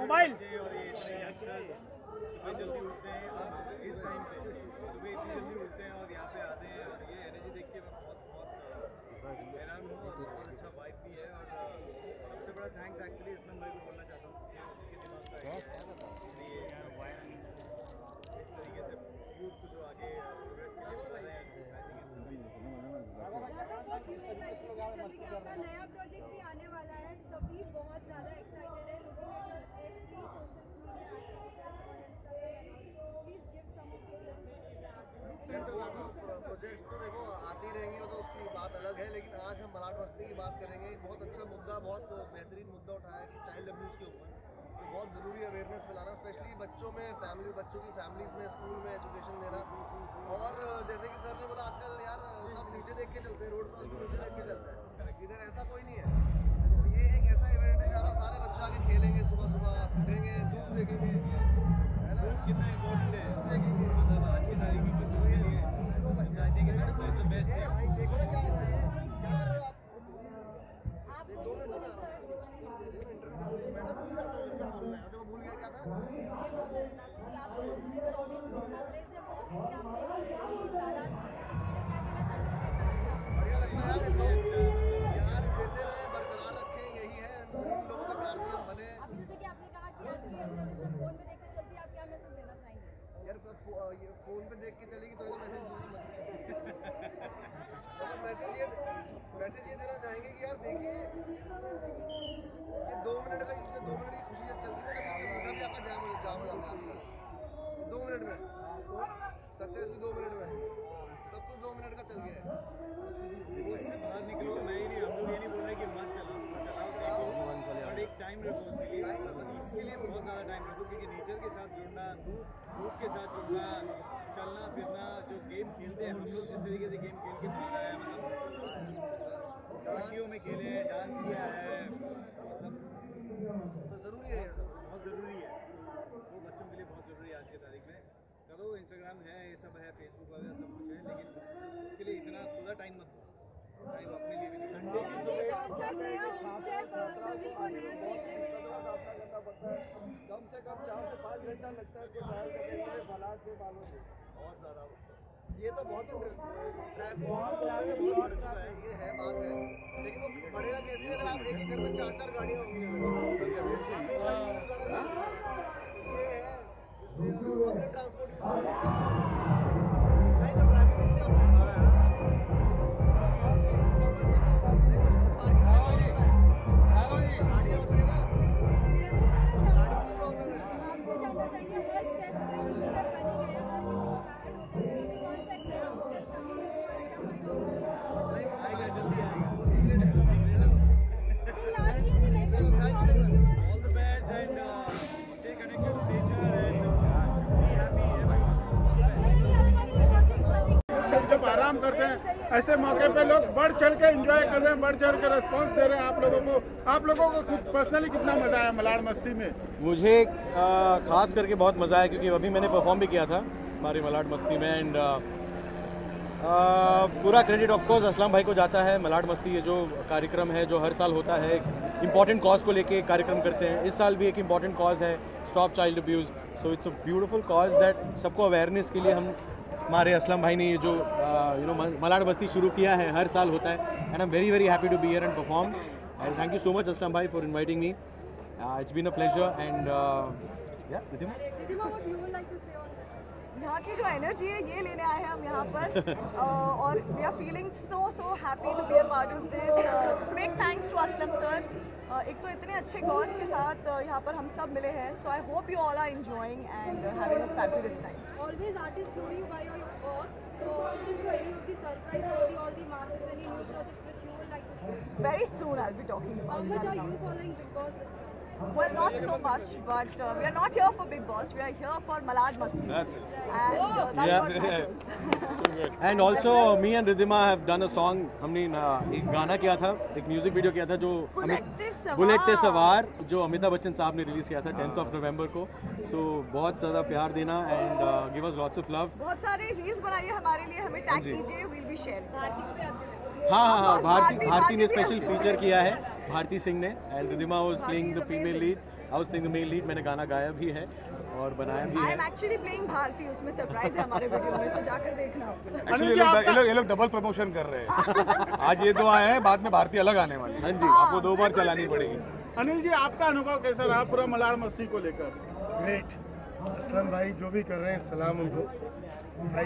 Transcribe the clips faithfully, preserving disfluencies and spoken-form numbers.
Mobile और ये youngsters सुबह जल्दी उठते हैं और इस टाइम पे सुबह इतनी जल्दी उठते हैं और यहाँ पे आते हैं और ये एनर्जी देख के मैं बहुत बहुत हैरान हूँ और बहुत अच्छा वाइब भी है। और सबसे बड़ा थैंक्स एक्चुअली असलम भाई को बोलना चाहता हूँ कि उनके दिमाग का आइडिया है इस तरीके से यूथ को जो आगे प्रोग्रेस के लिए बढ़ा रहे हैं। आपका नया प्रोजेक्ट भी आने वाला है, सभी बहुत ज़्यादा एक्साइटेड है। प्रोजेक्ट्स तो देखो आती रहेंगी, वो तो उसकी बात अलग है, लेकिन आज हम मलाड मस्ती की बात करेंगे। एक बहुत अच्छा मुद्दा, बहुत बेहतरीन मुद्दा उठाया कि चाइल्ड अब्यूज़ के ऊपर, तो बहुत ज़रूरी अवेयरनेस फैलाना, स्पेशली बच्चों में, फैमिली बच्चों की फैमिलीज़ में, स्कूल में एजुकेशन देना। और जैसे कि सर ने बोला, आजकल यार सब नीचे देख के चलते हैं, रोड क्रॉस भी नीचे देख के चलता है, इधर ऐसा कोई नहीं है। तो ये एक ऐसा इवेंट है जहाँ पर सारे बच्चे आके खेलेंगे, सुबह सुबह उठेंगे, धूप देखेंगे, धूप कितना इम्पोर्टेंट है मतलब आज की तारीख में बच्चों के लिए। I think it's the best है। भाई देखो ना क्या हो रहा है, क्या कर रहे हो आप? आप दो मिनट में आ रहा हूँ, इंटरव्यू मैं ना भूल जाता हूँ क्या बोलना है, तो भूल गया क्या था। बढ़िया लगता है यार, इस लोग यार देते रहे, बरकरार रखें, यही है इन लोगों के प्यार से हम बने। जैसे कि आपने कहा कि आज की जनरेशन फोन पे देखते चलती है, आप क्या मैसेज देना चाहेंगे? यार ये फोन पे देख के चलेगी तो मैसेज मतलब मैसेज ये मैसेज ये देना चाहेंगे कि यार देखिए ये दो मिनट में ये दो मिनट की खुशी जब चल रही है ना, कभी भी आपका जाम हो जाम हो जाता है आजकल दो मिनट में। सक्सेस भी दो मिनट में, सब कुछ दो मिनट का चल गया है। वो उससे बाहर निकलो, मैं ही नहीं, हम लोग ये नहीं बोल रहे कि मत चलाओ, चलाओ चलाओ, और एक टाइम रखो उसके लिए। इसके लिए बहुत ज़्यादा टाइम रखो क्योंकि नेचर के साथ जुड़ना, धूप धूप के साथ जुड़ना, चलना फिरना, जो गेम खेलते हैं हम लोग, जिस तरीके से गेम खेल के मजा आया, मतलब पार्टियों में खेले, डांस किया है, मतलब तो ज़रूरी है, बहुत ज़रूरी है वो बच्चों के लिए, बहुत ज़रूरी है आज की तारीख में। करो, इंस्टाग्राम है, ये सब है, फेसबुक वगैरह सब कुछ है, लेकिन उसके लिए इतना पूरा टाइम मत दो, टाइम अपने लिए भी निकालो। कम से कम चार से पाँच घंटा लगता है ट्रैवल करने के लिए मलाड से बालों से, बहुत ज़्यादा। ये तो बहुत ट्रैफिक बहुत बढ़ चुका है, ये है बात है, लेकिन वो बढ़ेगा कैसे अगर आप एक ही घर में चार चार गाड़ियाँ होंगी। ये है पब्लिक ट्रांसपोर्ट यूज करें, नहीं तो ट्रैफिक इससे होता है, नहीं तो पार्किंग में होता है, गाड़ियाँ होती है ना, गाड़ी की प्रॉब्लम है। आएगा, जल्दी आएगा। All the best and uh, stay connected to nature and uh, be happy everyone. जब आराम करते हैं ऐसे मौके पे लोग बढ़ चढ़ के एंजॉय कर रहे हैं, बढ़ चढ़ के रिस्पॉन्स दे रहे हैं आप लोगों को। आप लोगों को खुद पर्सनली कितना मजा आया मलाड मस्ती में? मुझे खास करके बहुत मज़ा आया क्योंकि अभी मैंने परफॉर्म भी किया था हमारी मलाड मस्ती में। एंड पूरा क्रेडिट ऑफ कोर्स असलम भाई को जाता है। मलाड मस्ती ये जो कार्यक्रम है जो हर साल होता है, एक इम्पॉर्टेंट कॉज को लेके कार्यक्रम करते हैं। इस साल भी एक इम्पॉर्टेंट कॉज है, stop child abuse. So it's a beautiful cause that सबको अवेयरनेस के लिए हम हमारे असलम भाई ने ये जो यू नो मलाड मस्ती शुरू किया है, हर साल होता है। And I am very very happy to be here and perform. And thank you so much Aslam भाई for inviting me. It's been a pleasure and yeah Riddhima, यहाँ की जो एनर्जी है ये लेने आए हैं हम यहाँ पर uh, और we are feeling so so happy to be a part of this. Big thanks to Aslam sir. एक तो इतने अच्छे कॉज के साथ uh, यहाँ पर हम सब मिले हैं। So I hope you all are enjoying and having a fabulous time. Always artists know you by your work. So is there any of the surprise story or the masters, any new projects which you would like to share? Very soon I'll be talking about How it. much are you following Bigg Boss this time? Well, not so much, but uh, we are not here for Bigg Boss. We are here for Malad Masti. that's it. And uh, that's Yeah. what matters. And also me and Riddhima have done a song. हमने uh, एक गाना किया था, एक music video किया था जो bullet ते सवार। बुलेट ते सवार जो अमिताभ बच्चन साहब ने रिलीज किया था टेंथ ऑफ नवंबर को। सो so, बहुत ज़्यादा प्यार देना and give us lots of love. बहुत सारे रील्स बनाइए हमारे लिए, हमें टैग जी। कीजिए, वील बी शेयरिंग। हाँ हाँ हाँ, भारती भारती- भारती ने भारती भी स्पेशल हंसी फीचर किया है, भारती सिंह ने। And Riddhima was playing the female lead. I was playing the main lead, मैंने गाना गाया भी है और बनाया भी आई है। एम एक्चुअली प्लेइंग भारती, उसमें सरप्राइज है हमारे वीडियो में, सो जाकर देखना। एक्चुअली ये लोग ये लोग ये लोग डबल प्रमोशन कर रहे हैं। आज ये दो आए हैं, बाद में भारतीय अलग आने वाली है। हाँ जी। आपको दो बार चलानी पड़ेगी। अनिल जी, आपका अनुभव कैसा रहा पूरा मलाड़ मस्ती को लेकर? ग्रेट। असलम भाई जो भी कर रहे हैं सलाम उनको। भाई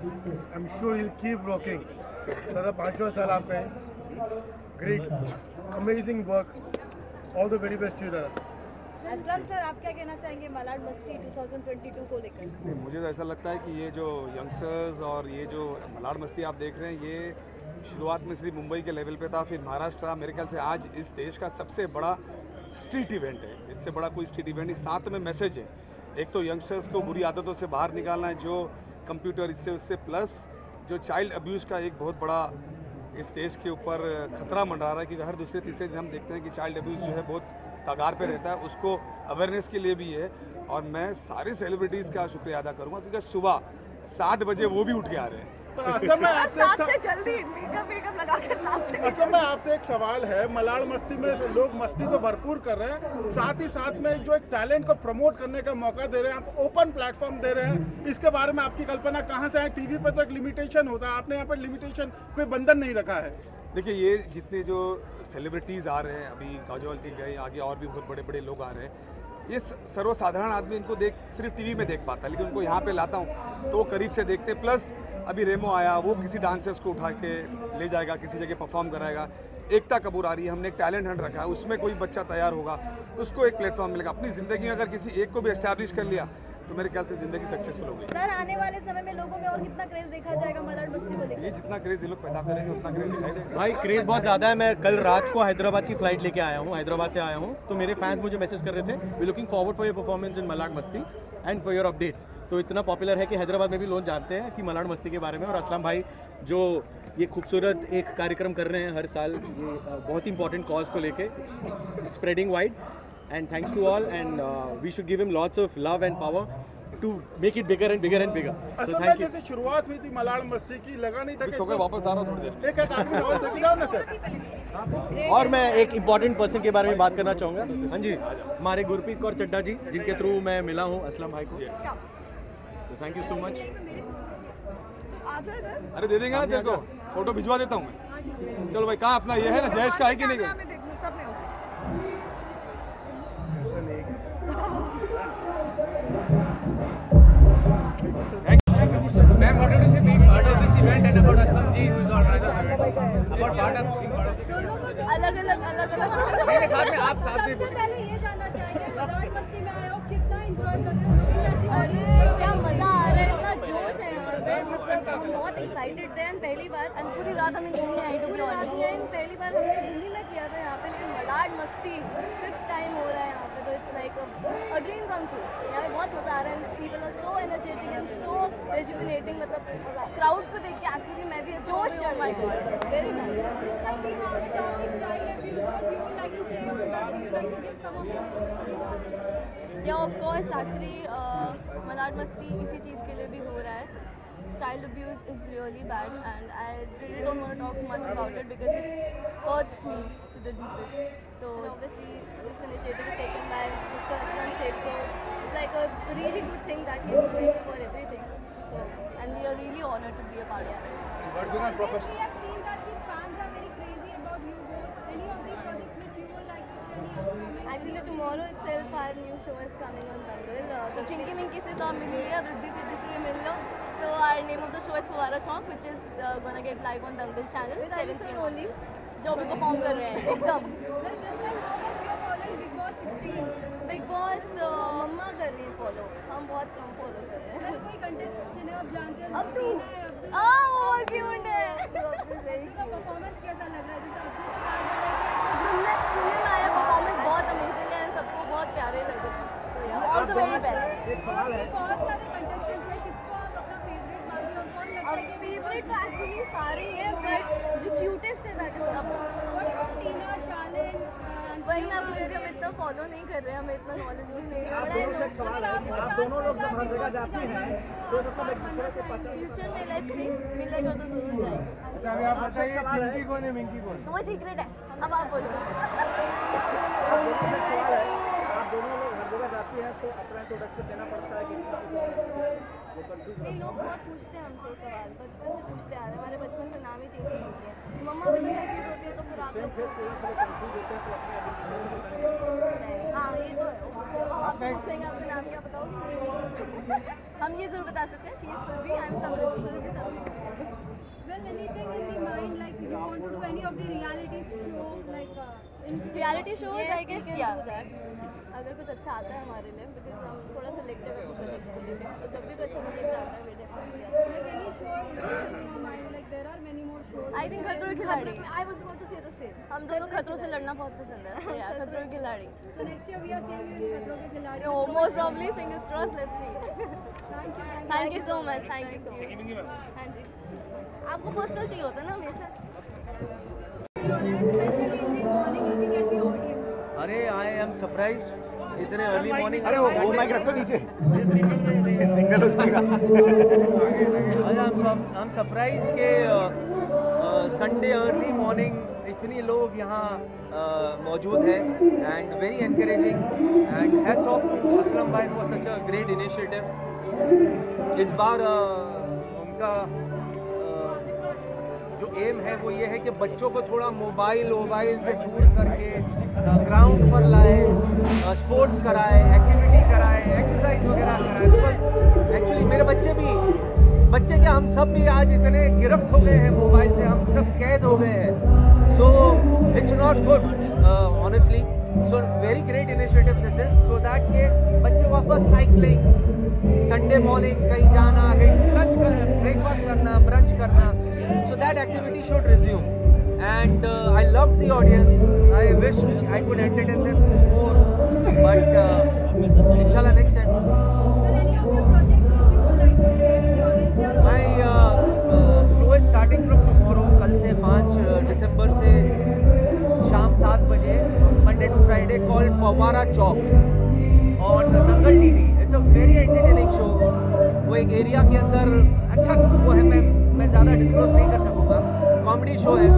I am sure will keep rocking. दादा पाँचवा साल आपका है। Great, amazing work, all the very best to दादा। असलम सर, आप क्या कहना चाहेंगे मलाड मस्ती दो हज़ार बाईस को लेकर? नहीं, मुझे तो ऐसा लगता है कि ये जो यंगस्टर्स और ये जो मलाड़ मस्ती आप देख रहे हैं, ये शुरुआत में सिर्फ मुंबई के लेवल पे था, फिर महाराष्ट्र, मेरे ख्याल से आज इस देश का सबसे बड़ा स्ट्रीट इवेंट है। इससे बड़ा कोई स्ट्रीट इवेंट नहीं। साथ में मैसेज है, एक तो यंगस्टर्स को बुरी आदतों से बाहर निकालना है, जो कंप्यूटर इससे उससे, प्लस जो चाइल्ड अब्यूज़ का एक बहुत बड़ा इस देश के ऊपर खतरा मंडरा रहा है, क्योंकि हर दूसरे तीसरे दिन हम देखते हैं कि चाइल्ड अब्यूज़ जो है बहुत कगार पे रहता है, उसको अवेयरनेस के लिए भी है। और मैं सारे सेलिब्रिटीज़ का शुक्रिया अदा करूँगा, क्योंकि सुबह सात बजे वो भी उठ के आ रहे हैं। तो असलम में आपसे एक सात सव- से जल्दी मेकअप वेकअप लगाकर सात से असलम में आपसे एक सवाल है। मलाड़ मस्ती में लोग मस्ती तो भरपूर कर रहे हैं, साथ ही साथ में जो एक टैलेंट को प्रमोट करने का मौका दे रहे हैं, आप ओपन प्लेटफॉर्म दे रहे हैं, इसके बारे में आपकी कल्पना कहाँ से है? टीवी पे तो एक लिमिटेशन होता है, आपने यहाँ पर लिमिटेशन, कोई बंधन नहीं रखा है। देखिए, ये जितने जो सेलिब्रिटीज़ आ रहे हैं, अभी काजोल जी गए, आगे और भी बहुत बड़े बड़े लोग आ रहे हैं, ये सर्वसाधारण आदमी इनको देख सिर्फ टीवी में देख पाता है, लेकिन उनको यहाँ पे लाता हूँ तो वो करीब से देखते हैं। प्लस अभी रेमो आया, वो किसी डांसर्स को उठा के ले जाएगा, किसी जगह परफॉर्म कराएगा। एकता कपूर आ रही है, हमने एक टैलेंट हंट रखा है, उसमें कोई बच्चा तैयार होगा, उसको एक प्लेटफॉर्म मिलेगा। अपनी ज़िंदगी में अगर किसी एक को भी एस्टैब्लिश कर लिया तो मेरे ख्याल से ज़िंदगी सक्सेसफुल हो गई। सर, आने वाले समय में लोगों में और कितना क्रेज देखा जाएगा मलाड मस्ती को लेकर? ये जितना क्रेज़ ये लोग पैदा करेंगे उतना क्रेज़ दिखाई देगा। भाई क्रेज़ बहुत ज़्यादा है। मैं कल रात को हैदराबाद की फ़्लाइट लेके आया हूँ, हैदराबाद से आया हूँ, तो मेरे फैंस मुझे मैसेज कर रहे थे, we looking forward for your performance in Malad Masti and for your updates. तो इतना पॉपुलर है कि हैदराबाद में भी लोग जानते हैं कि मलाड मस्ती के बारे में। और असलम भाई जो ये खूबसूरत एक कार्यक्रम कर रहे हैं हर साल, ये बहुत ही इंपॉर्टेंट कॉज को लेके, spreading wide, and thanks to all, and we should give him lots of love and power to make it bigger and bigger and bigger. So असल में थैंक यू। जैसे शुरुआत हुई थी मलाड़ मस्ती की, लगा नहीं था कि सो के वापस आ रहा हूँ थोड़ी देर में। एक एक आदमी और देख जाओ ना सर। और मैं एक इम्पॉर्टेंट पर्सन के बारे में बात करना चाहूँगा। हाँ जी, हमारे गुरप्रीत कौर चड्डा जी, जिनके थ्रू मैं मिला हूँ असलम भाई को, तो थैंक यू सो मच। आ जाओ इधर। अरे दे देंगे ना तेरे को, फोटो भिजवा देता हूँ मैं। चलो भाई, कहाँ अपना ये है ना, जयेश का है कि नहीं? कैमरा में देखना, सब में होगा। Ma'am, what did you say being part of this event and about Aslam ji, who is the organizer of the event? About part of being part of this event. अलग अलग अलग अलग मेरे साथ में आप साथ में सबसे पहले ये जानना चाहेंगे, मलाड मस्ती में आए हो, कितना एंजॉय कर रहे हो? अरे क्या मज़ा आ रहा है, इतना जोश है यहाँ पे, मतलब हम बहुत एक्साइटेड थे। एंड पहली बार एंड पूरी रात हमें नींद नहीं आई टू बी ऑनेस्ट। एंड पहली बार हमने दिल्ली में किया था यहाँ पे, लेकिन मलाड मस्ती फिफ्थ टाइम हो रहा है यहाँ पे, तो it's like a dream come true. यहाँ पे बहुत मज़ा आ रहा है, people are so energetic and so rejuvenating. मतलब क्राउड को देख के एक्चुअली मैं भी जोश चढ़ my God, very nice. Yeah of course actually Malad Masti इसी चीज़ के लिए भी हो रहा है। Child abuse is really bad and I really don't want to talk much about it because it hurts me to the deepest. So obviously this initiative is taken by Mister Aslam Sheikh, so it's like a really good thing that he is doing for everything. So and we are really honored to be a part of it. What's going on, Professor? We have seen that the fans are very crazy about you both. Any of the projects which you would like to share? Actually tomorrow itself our new show is coming on Dangal. Uh, so Chinky Minky से तो आप मिल लिया, रिद्धि सिद्धि से भी मिल लो। So our name of the show is Fawara Chowk, which is uh, gonna get live on Dangal channel seven p m only. जो भी perform कर रहे हैं एकदम। बिग बॉस मम्मा कर रही है फॉलो, हम बहुत कम फॉलो कर रहे हैं। कोई कंटेस्टेंट जिन्हें आप जानते हो? अब तू आ और क्यूट है। परफॉर्मेंस कैसा लग रहा है? जैसे आपको सुनने सुनने में आया परफॉर्मेंस बहुत अमेजिंग है, सबको बहुत प्यारे लग रहे हैं। सो या ऑल द वेरी बेस्ट। एक सवाल है, बहुत सारे कंटेस्टेंट्स हैं, किसको आप अपना फेवरेट मानते हो? कौन लगता और है? फेवरेट तो एक्चुअली सारे हैं, बट जो क्यूटेस्ट है दैट इज अब टीना, शालिन, वही मैं आपको कह रही हूँ, हम इतना फॉलो नहीं कर रहे हैं, हमें इतना नॉलेज भी नहीं है। बट आई सवाल है, आप दोनों लोग जब हर जगह जाती हैं तो मतलब एक दूसरे के पता फ्यूचर में लेट्स सी मिलेगा तो जरूर जाएंगे। अच्छा, आप बताइए चिंकी कौन है, मिंकी कौन है? वो सीक्रेट है, अब आप बोलो। आप दोनों लोग हर जगह जाती हैं तो अपना इंट्रोडक्शन देना पड़ता है कि नहीं, लोग बहुत पूछते हैं हमसे सवाल, बचपन से पूछते आ रहे हैं, हमारे बचपन से नाम ही चेंज नहीं होती है। मम्मा भी तो कंफ्यूज होती है, तो फिर आप लोग हाँ ये तो है। आप पूछेंगे आपका नाम क्या बताओ? हम ये जरूर बता सकते हैं, she is Surbhi, I am Samriddhi, Surbhi Samriddhi. Well, anything in the mind, like you want to do any of the reality show, like uh, in reality shows Yes, I we guess can yeah do that. अगर कुछ अच्छा आता है हमारे लिए, because हम थोड़ा selective है प्रोजेक्ट्स को लेकर, तो जब भी कोई अच्छा प्रोजेक्ट आता है we definitely like any show in your mind, like there are many more shows. I think Khatron Ke Khiladi, I was about to say the same, हम दोनों खतरों से लड़ना बहुत पसंद है, so yeah, खतरों के खिलाड़ी। So next year we are seeing you in खतरों के खिलाड़ी. No, most probably, fingers crossed, let's see. Thank you. Thank you so much, thank you so much. हाँ जी, आपको पर्सनल चाहिए होता है ना हमेशा। Especially in the morning, looking at the audience. अरे आई एम सरप्राइज्ड इतने अर्ली मॉर्निंग। अरे वो वो माइक रखो नीचे, सिंगल हो जाएगा। आई एम सरप्राइज के संडे अर्ली मॉर्निंग इतनी लोग यहाँ मौजूद है and very encouraging and hats off to Aslam भाई for such a great initiative. इस बार uh, उनका जो एम है वो ये है कि बच्चों को थोड़ा मोबाइल मोबाइल से दूर करके ग्राउंड पर लाए, स्पोर्ट्स कराए, एक्टिविटी कराए, एक्सरसाइज वगैरह कराए। बिकॉज एक्चुअली मेरे बच्चे भी बच्चे क्या हम सब भी आज इतने गिरफ्त हो गए हैं मोबाइल से, हम सब कैद हो गए हैं। So it's not good honestly. So very great initiative this is, so that के बच्चे वापस साइकिलिंग, संडे मॉर्निंग कहीं जाना, कहीं लंच कर ब्रेकफास्ट करना, ब्रंच करना, so that activity should resume and uh, I loved the audience. I wished I could entertain them more, but uh, inshallah next time. My uh, uh, show is starting from tomorrow, कल से पाँच दिसंबर से शाम सात बजे, Monday to Friday, called Fawara Chowk on Dangal TV. It's a very entertaining show. वो एक area के अंदर अच्छा वो है, मैं मैं ज़्यादा डिस्क्लोज नहीं कर सकूँगा, कॉमेडी शो है।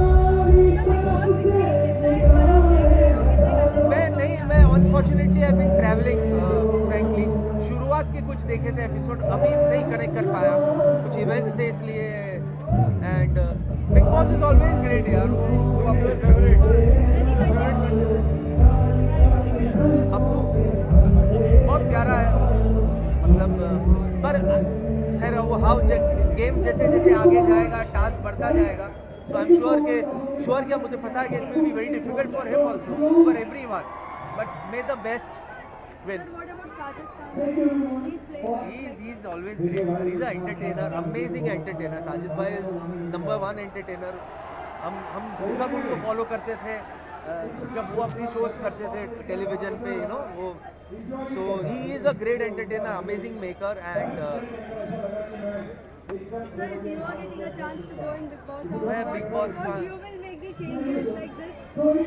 मैं नहीं मैं unfortunately I been travelling frankly. शुरुआत के कुछ देखे थे एपिसोड, अभी नहीं कनेक्ट कर पाया, कुछ इवेंट्स थे इसलिए। And Bigg Boss is always great यार, वो अपना फेवरेट अब तो बहुत प्यारा है मतलब। पर खैर वो हाउ गेम जैसे जैसे आगे जाएगा, टास्क बढ़ता जाएगा, सो आई एम श्योर के श्योर क्या मुझे पता है कि it will be very difficult for him also, for everyone, but may the best win. He is he is always great. He is an entertainer, amazing entertainer. Sajid bhai is number one entertainer. हम हम सब उनको follow करते थे जब वो अपनी shows करते थे टेलीविजन पे, यू नो वो। So he is a great entertainer, amazing maker and Sir, if you are getting a chance to go in Big Boss, मैं बिग बॉस का you will make the changes like this.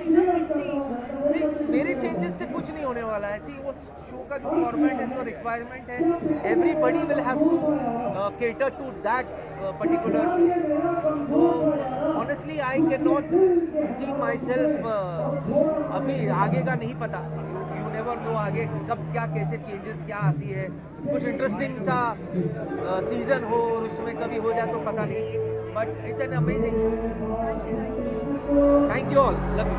नहीं, मेरे changes से कुछ नहीं होने वाला है। ऐसी वो शो का जो फॉर्मेट है, जो रिक्वायरमेंट है, everybody will have to cater to that particular show. Honestly I can not see myself, अभी आगे का नहीं पता, यू नेवर नो आगे कब क्या कैसे चेंजेस क्या आती है। कुछ इंटरेस्टिंग सा सीजन uh, हो और उसमें कभी हो जाए तो पता नहीं, but it's an amazing show. Thank you all, love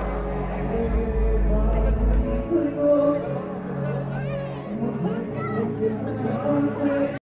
you.